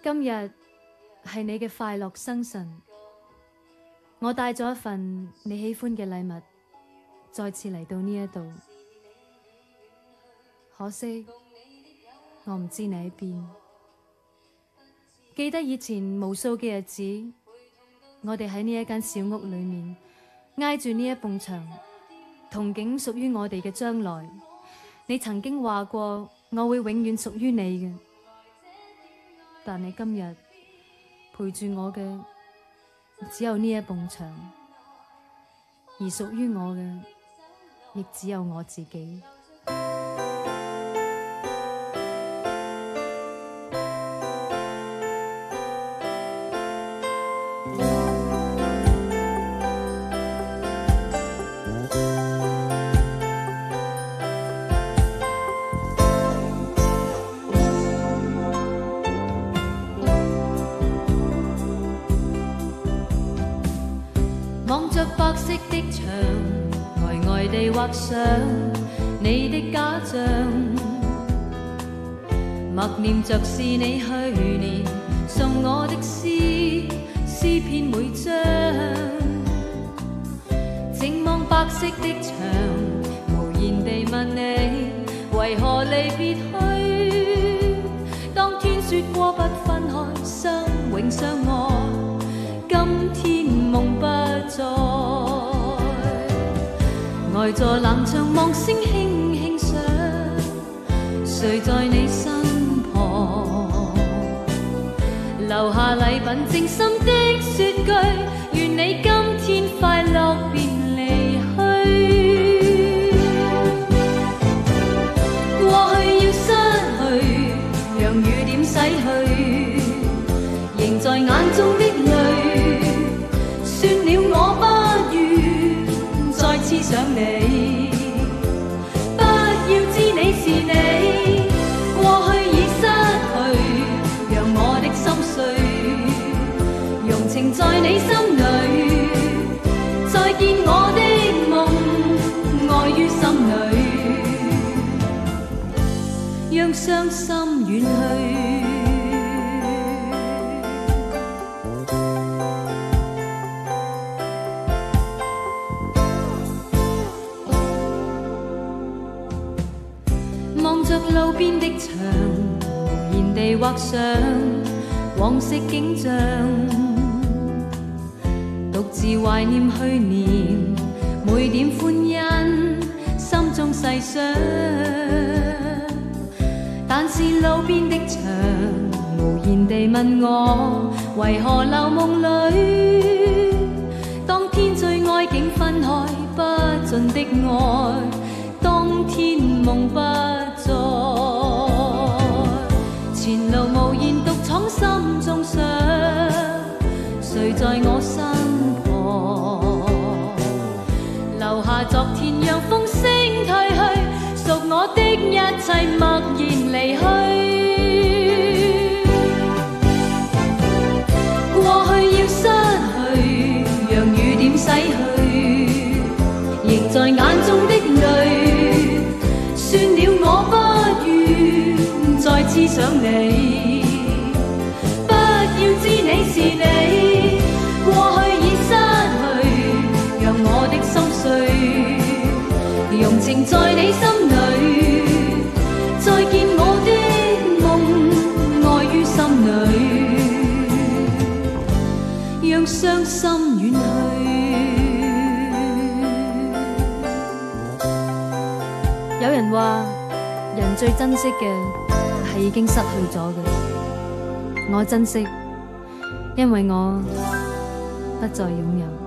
今日係你嘅快樂生辰，我帶咗一份你喜歡嘅禮物，再次嚟到呢一度。可惜我唔知你喺邊。記得以前無數嘅日子，我哋喺呢一間小屋裏面挨住呢一埲牆，憧憬屬於我哋嘅將來。你曾經話過我會永遠屬於你嘅，但你今日陪住我嘅只有呢一埲牆，而屬於我嘅亦只有我自己。望着白色的牆，呆呆地畫上你的假象，默念着是你去年送我的詩篇每章。靜望白色的牆，無言地問你為何離別去。當天說過不分開，相永相愛，今天夢不再，呆坐南牆望星輕輕上，誰在你身旁？留下禮品靜心的說句，願你今天快樂便離去。過去要失去，讓雨點洗去，仍在眼中的淚。算了，我不願再次想你，不要知你是你。過去已失去，讓我的心碎，容情在你心裏。再見我的夢，愛於心裏，讓傷心遠去。望着路邊的牆，無言地畫上往昔景象，獨自懷念去年每點歡欣，心中細想。但是路邊的牆，無言地問我為何留夢裏。當天最愛竟分開，不盡的愛，當天夢不再，前路無言獨闖心中傷，誰在我身旁？留下昨天讓風聲退去，屬我的一切默然離去。過去要失去，讓雨點洗去，仍在眼中的淚。算了，我不願再次想你，不要知你是你。過去已失去，讓我的心碎，容情在你心裏。再見我的夢，愛於心裏，讓傷心遠去。有人話人最珍惜嘅係已經失去咗嘅，我珍惜，因為我不再擁有。